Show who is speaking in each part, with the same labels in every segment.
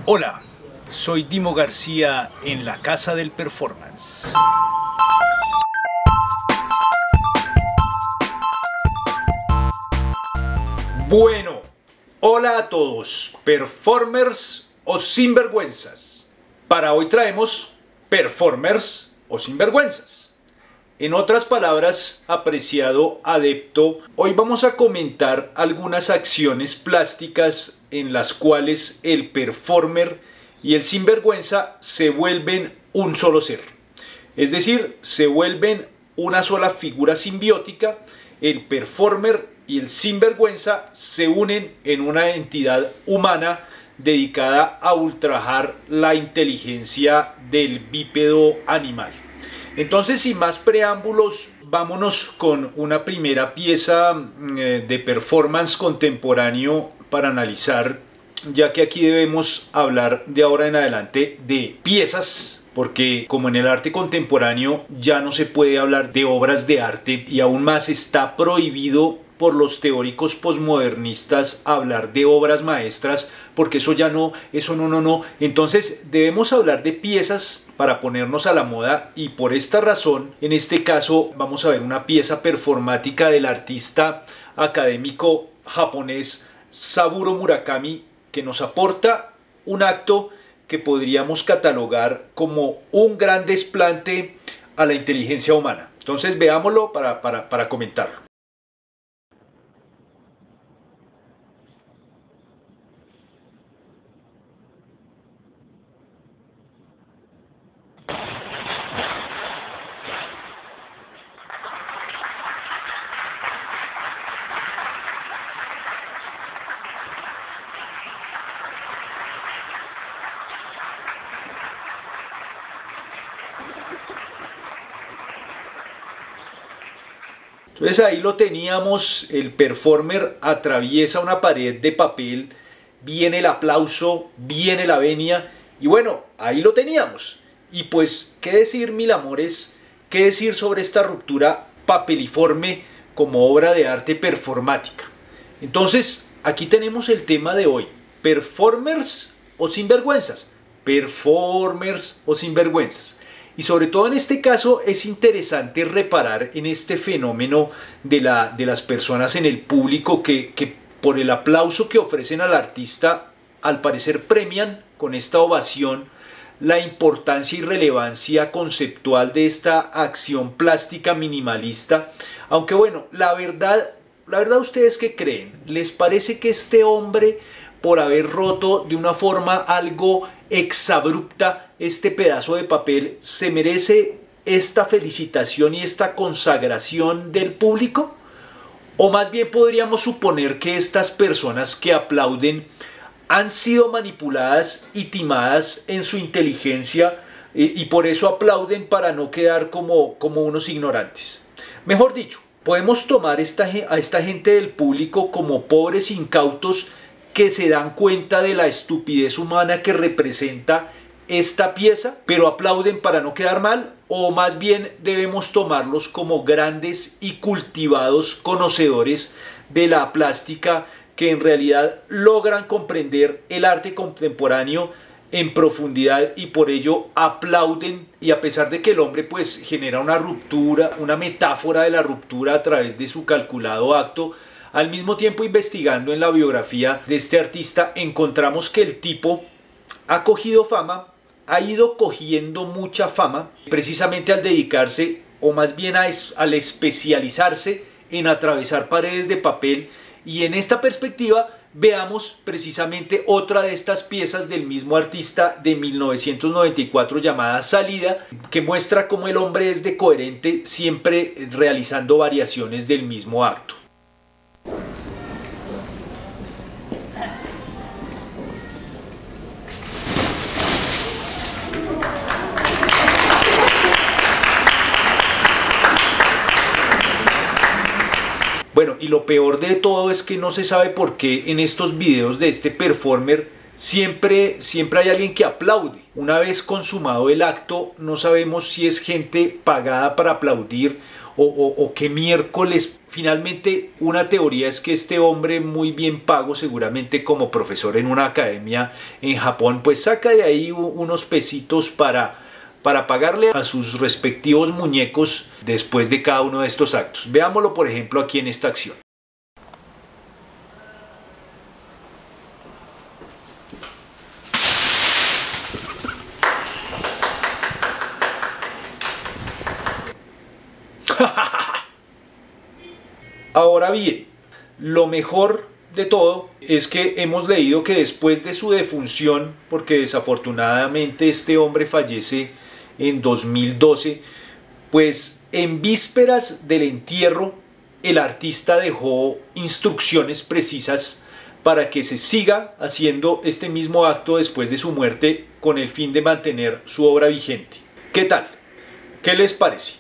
Speaker 1: Hola, soy Dimo García en la Casa del Performance. Bueno, hola a todos, performers o sinvergüenzas. Para hoy traemos performers o sinvergüenzas. En otras palabras, apreciado adepto, hoy vamos a comentar algunas acciones plásticas en las cuales el performer y el sinvergüenza se vuelven un solo ser. Es decir, se vuelven una sola figura simbiótica. El performer y el sinvergüenza se unen en una entidad humana dedicada a ultrajar la inteligencia del bípedo animal. Entonces, sin más preámbulos, vámonos con una primera pieza de performance contemporáneo para analizar, ya que aquí debemos hablar de ahora en adelante de piezas, porque como en el arte contemporáneo ya no se puede hablar de obras de arte y aún más está prohibido por los teóricos posmodernistas hablar de obras maestras, porque eso ya no, no. Entonces debemos hablar de piezas para ponernos a la moda, y por esta razón, en este caso, vamos a ver una pieza performática del artista académico japonés Saburo Murakami, que nos aporta un acto que podríamos catalogar como un gran desplante a la inteligencia humana. Entonces veámoslo para comentarlo. Entonces ahí lo teníamos, el performer atraviesa una pared de papel, viene el aplauso, viene la venia, y bueno, ahí lo teníamos. Y pues, ¿qué decir, mil amores? ¿Qué decir sobre esta ruptura papeliforme como obra de arte performática? Entonces, aquí tenemos el tema de hoy: performers o sinvergüenzas. Performers o sinvergüenzas. Y sobre todo en este caso es interesante reparar en este fenómeno de las personas en el público que por el aplauso que ofrecen al artista, al parecer premian con esta ovación la importancia y relevancia conceptual de esta acción plástica minimalista. Aunque bueno, la verdad ¿ustedes qué creen? ¿Les parece que este hombre, por haber roto de una forma algo exabrupta este pedazo de papel, se merece esta felicitación y esta consagración del público? ¿O más bien podríamos suponer que estas personas que aplauden han sido manipuladas y timadas en su inteligencia y por eso aplauden para no quedar como unos ignorantes? Mejor dicho, podemos tomar a esta gente del público como pobres incautos que se dan cuenta de la estupidez humana que representa esta pieza, pero aplauden para no quedar mal, o más bien debemos tomarlos como grandes y cultivados conocedores de la plástica que en realidad logran comprender el arte contemporáneo en profundidad y por ello aplauden, y a pesar de que el hombre pues genera una ruptura, una metáfora de la ruptura a través de su calculado acto, al mismo tiempo investigando en la biografía de este artista encontramos que el tipo ha cogido fama, ha ido cogiendo mucha fama precisamente al dedicarse, o más bien al especializarse en atravesar paredes de papel. Y en esta perspectiva veamos precisamente otra de estas piezas del mismo artista de 1994 llamada Salida, que muestra cómo el hombre es de coherente, siempre realizando variaciones del mismo acto. Bueno, y lo peor de todo es que no se sabe por qué en estos videos de este performer siempre hay alguien que aplaude. Una vez consumado el acto, no sabemos si es gente pagada para aplaudir o qué miércoles. Finalmente, una teoría es que este hombre muy bien pago, seguramente como profesor en una academia en Japón, pues saca de ahí unos pesitos para pagarle a sus respectivos muñecos después de cada uno de estos actos. Veámoslo, por ejemplo, aquí en esta acción. Ahora bien, lo mejor de todo es que hemos leído que después de su defunción, porque desafortunadamente este hombre fallece en 2012, pues en vísperas del entierro el artista dejó instrucciones precisas para que se siga haciendo este mismo acto después de su muerte con el fin de mantener su obra vigente. ¿Qué tal? ¿Qué les parece?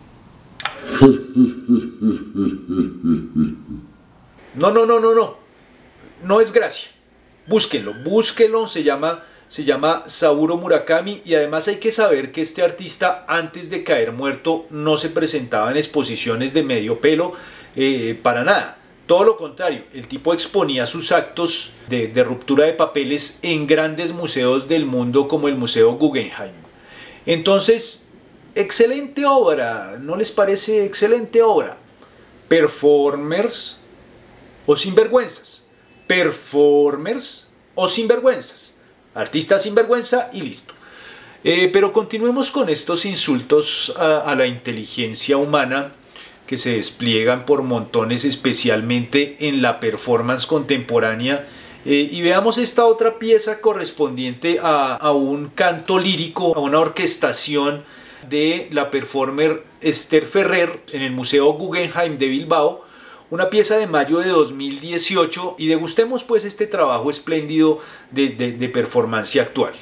Speaker 1: No es gracia. Búsquenlo, se llama Saburo Murakami, y además hay que saber que este artista antes de caer muerto no se presentaba en exposiciones de medio pelo para nada. Todo lo contrario, el tipo exponía sus actos de ruptura de papeles en grandes museos del mundo como el Museo Guggenheim. Entonces, excelente obra, ¿no les parece excelente obra? Performers o sinvergüenzas. Performers o sinvergüenzas. Artista sinvergüenza y listo. Pero continuemos con estos insultos a la inteligencia humana que se despliegan por montones, especialmente en la performance contemporánea. Y veamos esta otra pieza correspondiente a un canto lírico, a una orquestación de la performer Esther Ferrer en el Museo Guggenheim de Bilbao, una pieza de mayo de 2018, y degustemos pues este trabajo espléndido de performance actual.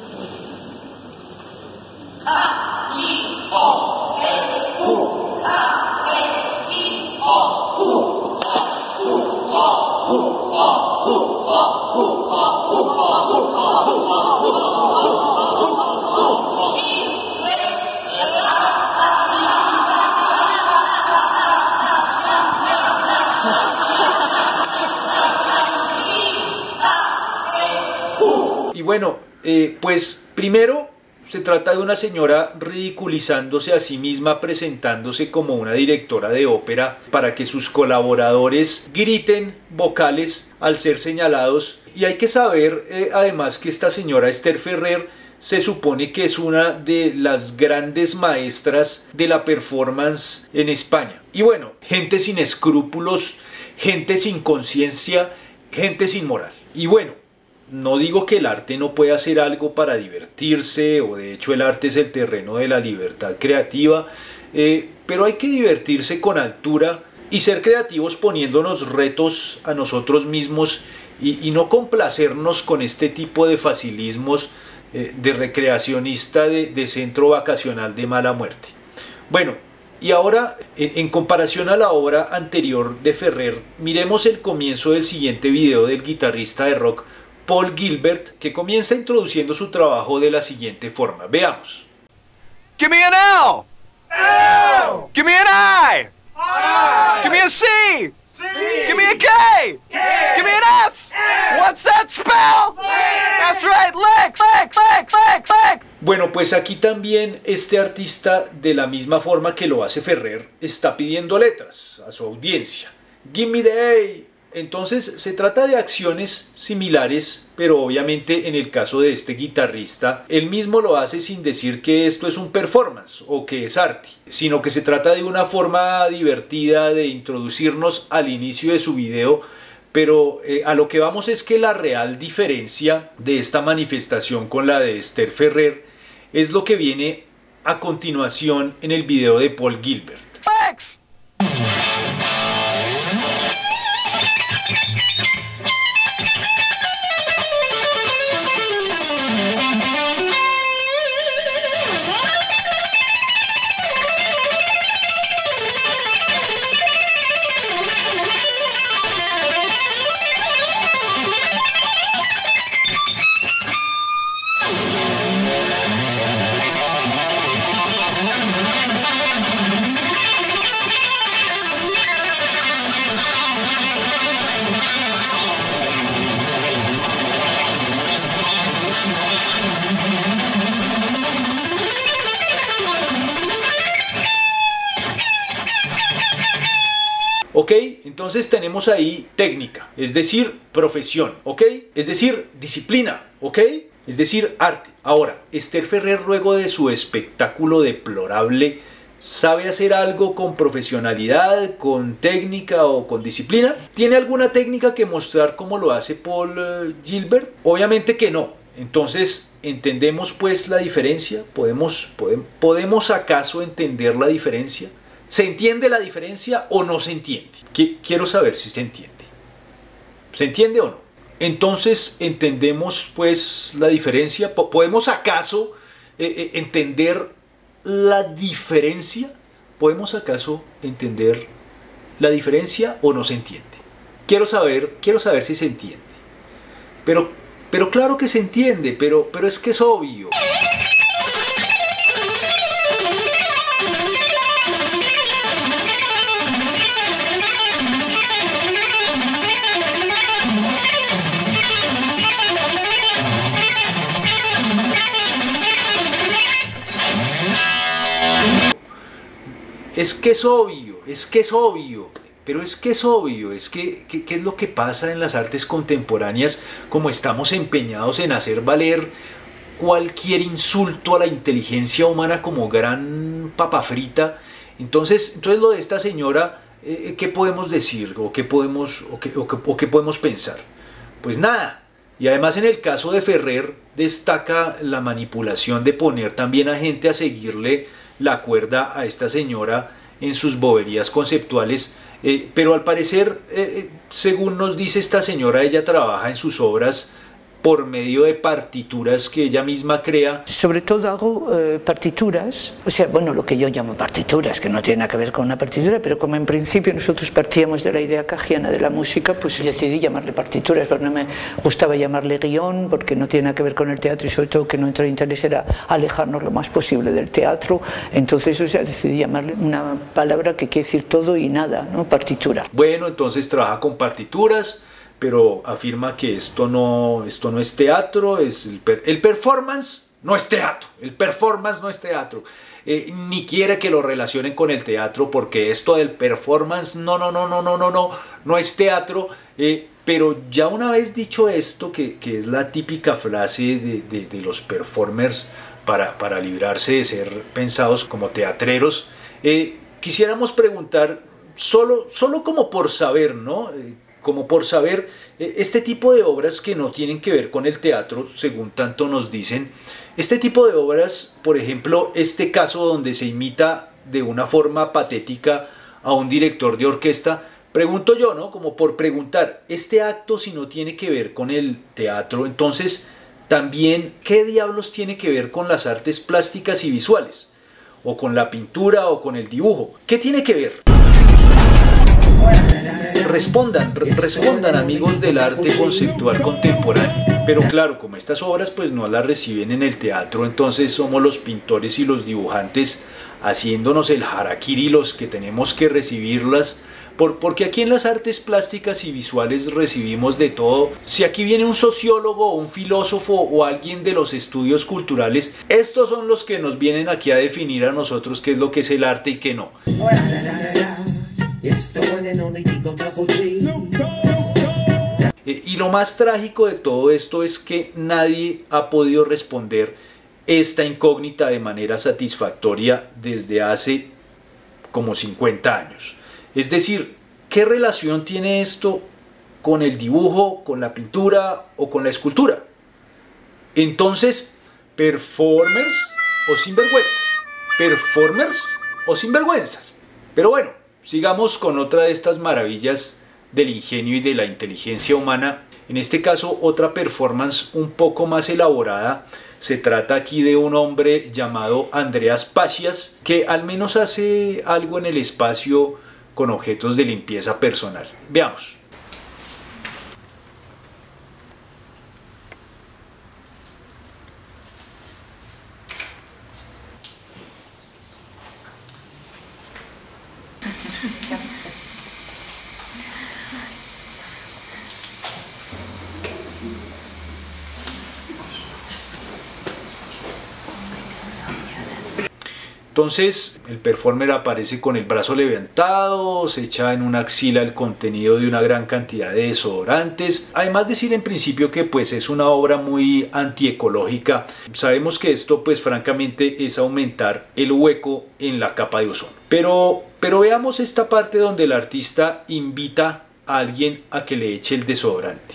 Speaker 1: Y bueno, pues primero se trata de una señora ridiculizándose a sí misma, presentándose como una directora de ópera para que sus colaboradores griten vocales al ser señalados. Y hay que saber además que esta señora Esther Ferrer se supone que es una de las grandes maestras de la performance en España. Y bueno, gente sin escrúpulos, gente sin conciencia, gente sin moral. Y bueno, no digo que el arte no pueda hacer algo para divertirse, o de hecho el arte es el terreno de la libertad creativa, pero hay que divertirse con altura y ser creativos poniéndonos retos a nosotros mismos y no complacernos con este tipo de facilismos de recreacionista de centro vacacional de mala muerte. Bueno, y ahora, en comparación a la obra anterior de Ferrer, miremos el comienzo del siguiente video del guitarrista de rock Paul Gilbert, que comienza introduciendo su trabajo de la siguiente forma. Veamos.
Speaker 2: Give me an L. L. Give me an I. I. Give me a C. C. Give me a K. K. Give me an S. S. What's that spell? That's right, Lex. Lex. Lex. Lex. Lex.
Speaker 1: Bueno, pues aquí también este artista, de la misma forma que lo hace Ferrer, está pidiendo letras a su audiencia. Give me the A. Entonces se trata de acciones similares, pero obviamente en el caso de este guitarrista, él mismo lo hace sin decir que esto es un performance o que es arte, sino que se trata de una forma divertida de introducirnos al inicio de su video. Pero a lo que vamos es que la real diferencia de esta manifestación con la de Esther Ferrer es lo que viene a continuación en el video de Paul Gilbert.
Speaker 2: Lex.
Speaker 1: ¿Ok? Entonces tenemos ahí técnica, es decir, profesión, ¿ok? Es decir, disciplina, ¿ok? Es decir, arte. Ahora, Esther Ferrer, luego de su espectáculo deplorable, ¿sabe hacer algo con profesionalidad, con técnica o con disciplina? ¿Tiene alguna técnica que mostrar como lo hace Paul Gilbert? Obviamente que no. Entonces, ¿entendemos pues la diferencia? ¿Podemos acaso entender la diferencia? ¿Se entiende la diferencia o no se entiende? Quiero saber si se entiende. ¿Se entiende o no? Entonces, ¿entendemos pues la diferencia? ¿Podemos acaso entender la diferencia? ¿Podemos acaso entender la diferencia o no se entiende? Quiero saber si se entiende. Pero claro que se entiende, pero es que es obvio. Es que es obvio, pero es que es obvio, ¿qué es lo que pasa en las artes contemporáneas? Como estamos empeñados en hacer valer cualquier insulto a la inteligencia humana como gran papa frita, entonces lo de esta señora, ¿qué podemos decir? ¿O qué podemos pensar? Pues nada. Y además en el caso de Ferrer destaca la manipulación de poner también a gente a seguirle la cuerda a esta señora en sus boberías conceptuales, pero al parecer, según nos dice esta señora, ella trabaja en sus obras por medio de partituras que ella misma crea.
Speaker 3: Sobre todo hago partituras, o sea, bueno, lo que yo llamo partituras, que no tiene nada que ver con una partitura, pero como en principio nosotros partíamos de la idea cajiana de la música, pues decidí llamarle partituras, pero no me gustaba llamarle guión, porque no tiene nada que ver con el teatro y sobre todo que nuestro interés era alejarnos lo más posible del teatro, entonces, o sea, decidí llamarle una palabra que quiere decir todo y nada, ¿no? Partitura.
Speaker 1: Bueno, entonces trabaja con partituras, pero afirma que esto no es teatro, el performance no es teatro, el performance no es teatro, ni quiere que lo relacionen con el teatro porque esto del performance no es teatro, pero ya una vez dicho esto, que es la típica frase de los performers para librarse de ser pensados como teatreros, quisiéramos preguntar, solo como por saber, ¿no? Como por saber, este tipo de obras que no tienen que ver con el teatro, según tanto nos dicen, este tipo de obras, por ejemplo, este caso donde se imita de una forma patética a un director de orquesta, pregunto yo, ¿no? Como por preguntar, este acto si no tiene que ver con el teatro, entonces también, ¿qué diablos tiene que ver con las artes plásticas y visuales? O con la pintura o con el dibujo, ¿qué tiene que ver? Respondan amigos del arte conceptual contemporáneo. Pero claro, como estas obras pues no las reciben en el teatro, entonces somos los pintores y los dibujantes haciéndonos el harakiri los que tenemos que recibirlas, porque aquí en las artes plásticas y visuales recibimos de todo. Si aquí viene un sociólogo o un filósofo o alguien de los estudios culturales, estos son los que nos vienen aquí a definir a nosotros qué es lo que es el arte y qué no. Y lo más trágico de todo esto es que nadie ha podido responder esta incógnita de manera satisfactoria desde hace como 50 años. Es decir, ¿qué relación tiene esto con el dibujo, con la pintura o con la escultura? Entonces, ¿performers o sinvergüenzas? ¿Performers o sinvergüenzas? Pero bueno, sigamos con otra de estas maravillas del ingenio y de la inteligencia humana. En este caso, otra performance un poco más elaborada. Se trata aquí de un hombre llamado Andreas Pacias, que al menos hace algo en el espacio con objetos de limpieza personal. Veamos. Entonces el performer aparece con el brazo levantado, se echa en una axila el contenido de una gran cantidad de desodorantes. Además decir en principio que pues es una obra muy antiecológica. Sabemos que esto pues francamente es aumentar el hueco en la capa de ozono. Pero veamos esta parte donde el artista invita a alguien a que le eche el desodorante.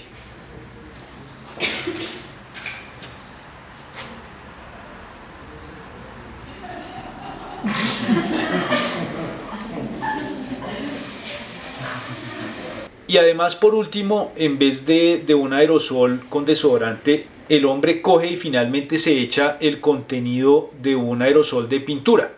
Speaker 1: Y además, por último, en vez de un aerosol con desodorante, el hombre coge y finalmente se echa el contenido de un aerosol de pintura.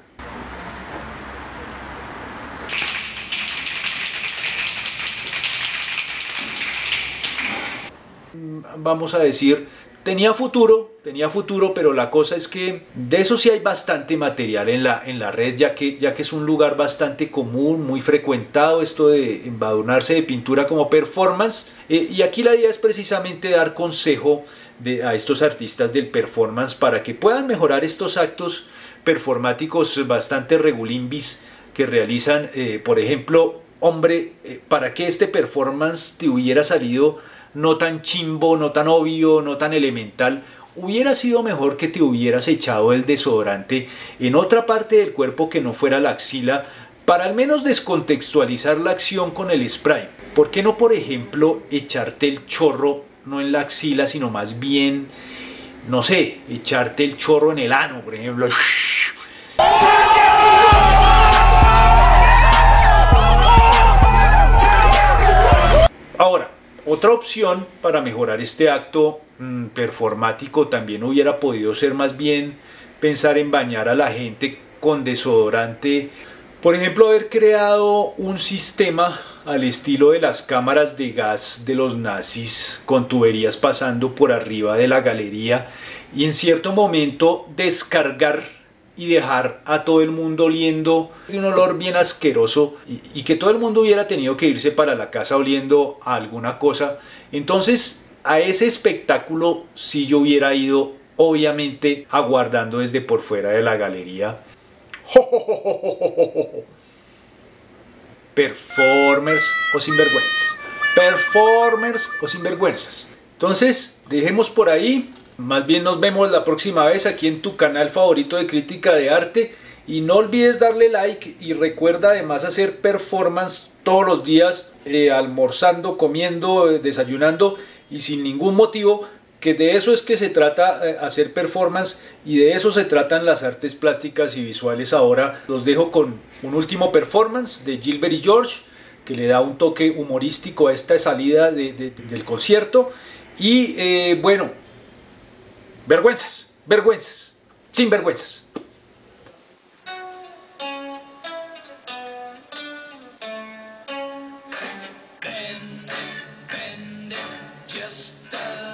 Speaker 1: Vamos a decir, tenía futuro, pero la cosa es que de eso sí hay bastante material en la red, ya que es un lugar bastante común, muy frecuentado, esto de embadurnarse de pintura como performance. Y aquí la idea es precisamente dar consejo a estos artistas del performance para que puedan mejorar estos actos performáticos bastante regulimbis que realizan. Por ejemplo, hombre, para que este performance te hubiera salido no tan chimbo, no tan obvio, no tan elemental, hubiera sido mejor que te hubieras echado el desodorante en otra parte del cuerpo que no fuera la axila, para al menos descontextualizar la acción con el spray. ¿Por qué no, por ejemplo, echarte el chorro no en la axila, sino más bien, no sé, echarte el chorro en el ano, por ejemplo? Ahora, otra opción para mejorar este acto performático también hubiera podido ser más bien pensar en bañar a la gente con desodorante. Por ejemplo, haber creado un sistema al estilo de las cámaras de gas de los nazis, con tuberías pasando por arriba de la galería, y en cierto momento descargar y dejar a todo el mundo oliendo de un olor bien asqueroso, y que todo el mundo hubiera tenido que irse para la casa oliendo a alguna cosa. Entonces a ese espectáculo sí yo hubiera ido, obviamente aguardando desde por fuera de la galería. Performers o sinvergüenzas, performers o sinvergüenzas. Entonces dejemos por ahí. Más bien nos vemos la próxima vez aquí en tu canal favorito de crítica de arte, y no olvides darle like y recuerda además hacer performance todos los días, almorzando, comiendo, desayunando, y sin ningún motivo, que de eso es que se trata hacer performance, y de eso se tratan las artes plásticas y visuales. Ahora los dejo con un último performance de Gilbert y George, que le da un toque humorístico a esta salida del concierto. Y bueno, vergüenzas, vergüenzas, sin vergüenzas.
Speaker 4: Bend it just a